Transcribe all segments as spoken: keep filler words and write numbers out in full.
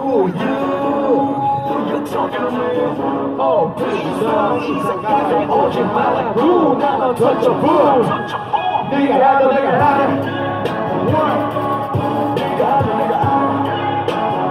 Who you? Who you talking to? Oh please 이상하게 오지 말라고 나만 touchable 네가 하던 내가 하네 네가 하던 내가 하네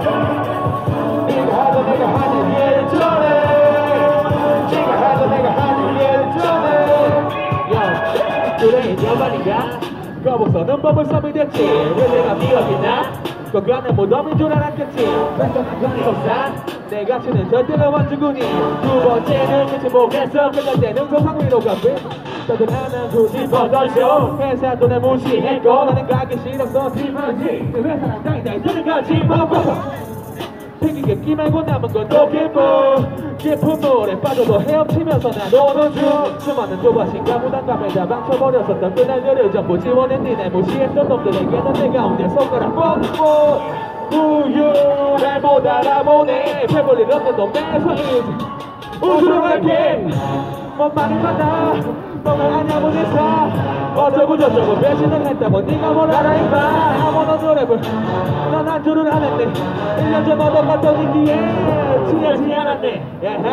네가 하던 내가 하네 예전에 네가 하던 내가 하네 예전에 야 그래 여반이가 거북선은 법을 섬이 됐지 왜 내가 미역이나 그간에 무덤인 줄 알았겠지 뺏어난 편이 없다 내가 치는 절대로 완주군이 두 번째는 끝이 보겠어 그럴 때는 소상 위로 가고 너도 나는 굳이 뻗어줘 회사 돈에 무시했고 나는 가기 싫어서 팀하지 그 회사는 다이다이 들어가지 뭐 생기게 끼 말고 남은 건 또 기쁨 깊은 물에 빠져도 헤엄치면서 나 노는 중 수많은 조바심과 부담감에 다 망쳐버렸었던 그날들을 전부 지워낸 니네 무시했던 놈들에게는 내가 언제 손가락 뻗고 우유 날 못 알아보네 배볼 일 없는 놈에서 이제 웃으러 갈게 뭔 말을 받아 넌 아냐고 내사 어쩌고 저쩌고 배신을 했다고 네가 뭘 알아 임마 아무나 노래를 넌 한 줄을 안 했네 일 년 전 얻어봤던 이 뒤에 지하지 않았네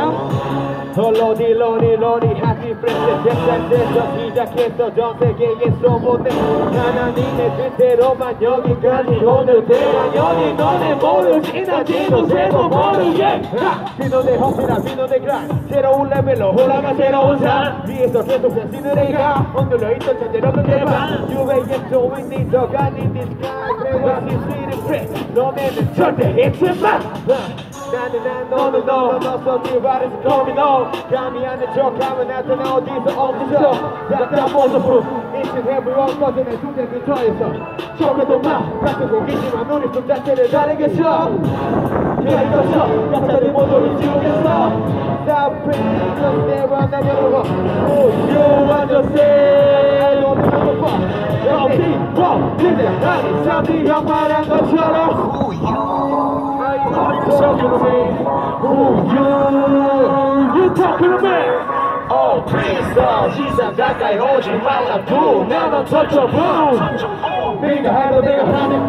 로디 로디 로디 하지 프렌드 잭산에서 시작했어 전 세계에 소문내 나는 니네 뜻대로만 여기까지 오늘 대단연이 너네 모르지 나지도 새도 모르게 비노네 허피나 비노네 그란 새로운 레벨로 올라가 새로운 산 위에서 계속 전진을 해가 흔들려 있던 천재력은 대박 유해의 조인이 더가 니 디스카이 배와 시시를 프레 너네는 절대 잊지 마 나는 난 너는 너 너서 디바리스 코미노 감이 안 돼 척하면 나타나 어디서 어디서 다 모습으로 Each and every one 꺼져내 순대 근처에서 저거도 마 같은 곡이지만 눈이 좀 자체를 다르겠어 그냥 떴어 갑자기 모조리 지우겠어 Stop pretending just stare around that yellow Oh you understand I don't know the fuck Yo people 근데 나는 잠시 형 말한 것처럼 Who you Are you talking to me? Who you? You talking to me? Oh please 더 이상 가까이 오지 말라고 나만 touchable 네가 하던 내가 하네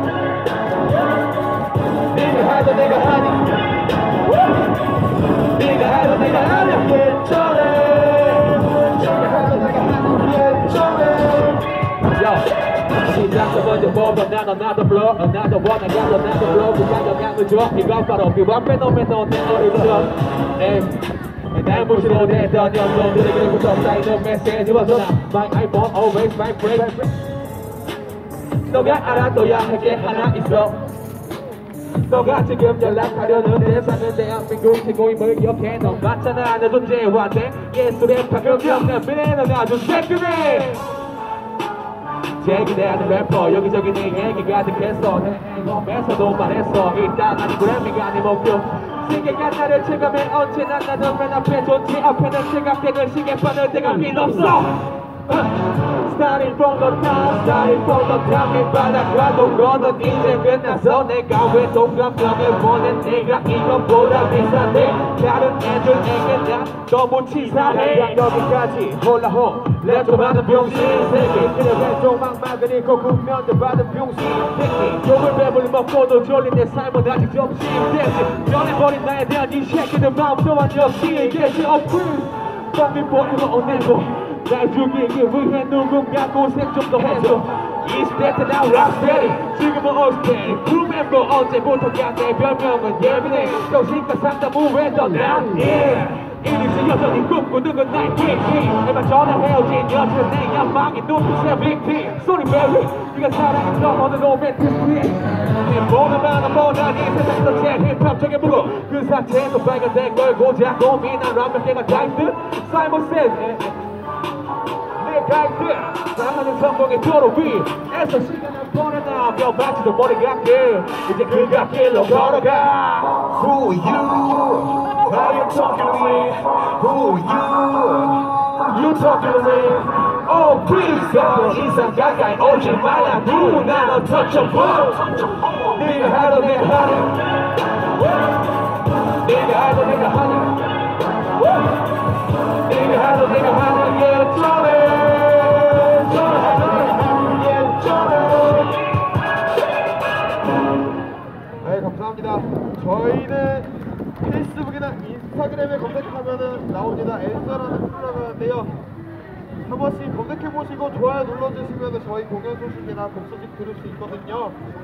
네가 하던 내가 하네 네가 하던 내가 하네 예전에 네가 하던 내가 하네 예전에 시작도 먼저 뽑아 난 another blow another one I got another blow 그냥 영향을 줘 이건 바로 비완 페노메논 내 어리부터 날 무시로 내던 연놈들이 그리고서 쌓이는 메시지와 전화 My iPhone always my friend 너가 알아둬야 할 게 하나 있어 너가 지금 연락하려는 대상은 대한민국 최고임을 기억해 넌 맞잖아 내 존재와 내 예술의 파급력 내 미래는 아주 새끈해 제기대하는 래퍼 여기저기 내 얘기 가득했어 내 앨범에서도 말했어 일단 아니 그래미가 아니 목표 세계가 나를 체감해 언제나 나는 맨 앞에 존재 앞에는 체감객을 시계바늘 때가 필요 없어 Starting from the top, starting from the top 밑바닥과 동거는 이제 끝나서 내가 왜 동감정을 원해 내가 이것보다 비싼데 다른 애들에게 난 너무 치사해 여기까지 홀라호 랩도 받은 병신 새끼 그래 왜 조망막을 잃고 국면도 받은 병신 새끼 욕을 배불리 먹고도 졸린 내 삶은 아직 점심되지 변해버린 나에 대한 이 새끼들 마음 또한 역시 되지 없군 Fucking forever or never 날 죽이기 위해 누군가 고생 좀 더 해줘 이십 대 때 나 락스테디 지금은 올스테디 Remember 언제부턴가 내 별명은 예민해 정신과 상담을 했던 난 이리지 여전히 꿈꾸는 건 나의 빅팀 내가 전에 헤어진 여자는 내 야망이 눈빛의 빅팀 소리 베리 네가 사랑했던 어느 로맨티스트에 네 모든 만화보다 네 세상에서 제일 힙합적인 무거 그 자체도 발견된 걸 고작 고민한 몇 개가 다있듯 사이먼 세즈 사랑하는 성공의 도로 위에서 시간을 보내나 몇 마치도 머리가 길 이제 그 갓길로 걸어가 Who you? Are you talking to me? Who you? You talking to me? Oh please 더 이상 가까이 오지 말라고 난 untouchable 네가 하던 내가 하네 네가 하던 내가 하네 네가 하던 내가 하네 예전에 네, 감사합니다. 저희는 페이스북이나 인스타그램에 검색하면은 나옵니다. 엔서라는 프로그램인데요. 한 번씩 검색해보시고 좋아요 눌러주시면 저희 공연 소식이나 곡 소식 들을 수 있거든요.